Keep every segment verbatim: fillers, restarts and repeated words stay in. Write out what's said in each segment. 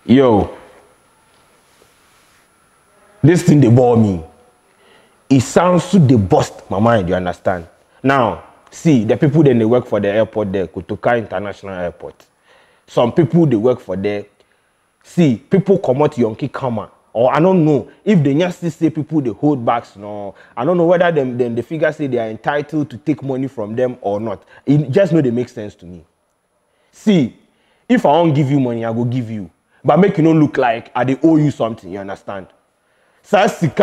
Yo, this thing they bore me. It sounds so they bust my mind, you understand? Now, see, the people then they work for the airport there, Kotoka International Airport. Some people they work for there. See, people come out Yonki Kama. Or I don't know if they just say people they hold backs. No, I don't know whether them then the figure say they are entitled to take money from them or not. It just know they make sense to me. See, if I won't give you money, I go give you. But make you not look like I they owe you something, you understand? So this is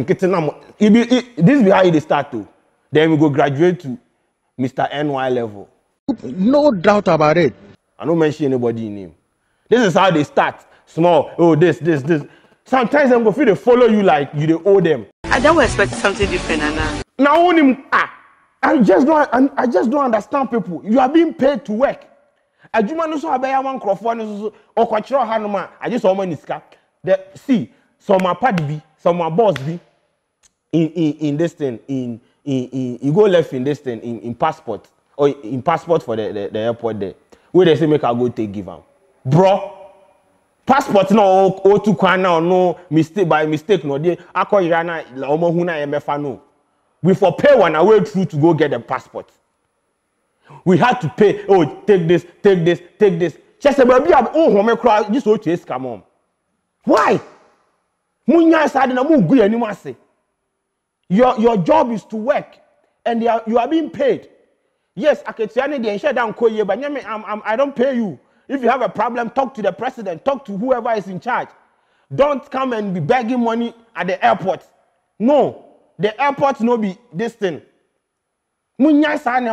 how they start to. Then we go graduate to Mister N Y level. No doubt about it. I don't mention anybody in name. This is how they start. Small. Oh, this, this, this. Sometimes I'm going to follow you like you they owe them. I don't expect something different, Anna. Now own him. Ah, I just don't. I just don't understand people. You are being paid to work. I just want to so abaya one crofone so or kwachiro hanoma. I just want money ska. The see some my party be, some my boss be in in in this thing in in in you go left in this thing in in passport or in passport for the the, the airport there. Where they say make I go take give am. Bro. Passport no o tu kwan na no mistake by mistake no dey akoyira na omo hu na emefa no. We for pay one away through to go get the passport. We had to pay. Oh, take this, take this, take this. Just say, baby, oh, home crowd. Just so to come on. Why? Munya side na mu gu anymore say. Your your job is to work, and you are, you are being paid. Yes, I can say I need the ensure down call you, but I'm, I'm, I don't pay you. If you have a problem, talk to the president, talk to whoever is in charge. Don't come and be begging money at the airport. No, the airport no be this thing. What kind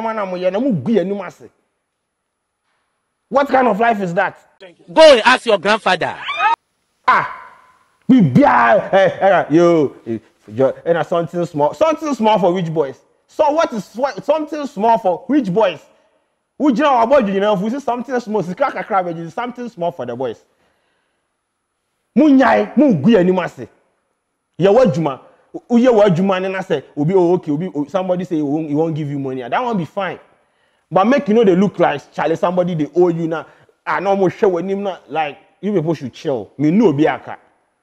of life is that? Go and ask your grandfather. Ah, we be uh, yo, and something small, something small for rich boys. So what is what, something small for rich boys? We know about you know, if we see something small, something small for the boys. Munyai, mu gu anima se. Ye wajuma, uye wajuma na say, obi oh okay, obi somebody say he won't, he won't give you money. That won't be fine. But make you know they look like Charlie, somebody they owe you now. I no more show when him not like you people should chill. Me no be aka.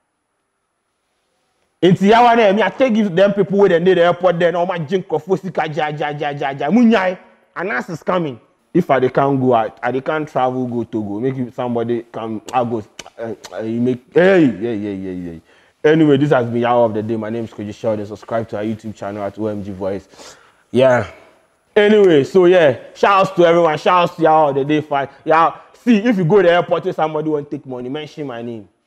It's yawa na me I take give them people where they need the airport there. No my jink of fosika ja ja ja ja ja. Munyai, and us is coming. If I they can't go out, I they can't travel go Togo. Make you somebody come. I go. Uh, uh, you make hey yeah yeah yeah yeah. Anyway, this has been Hour of the Day. My name is Koji Sheldon. Subscribe to our YouTube channel at O M G Voice. Yeah. Anyway, so yeah, shouts to everyone. Shouts to Hour of the Day. Fine. Yeah. See, if you go to the airport, if somebody want to take money, mention my name.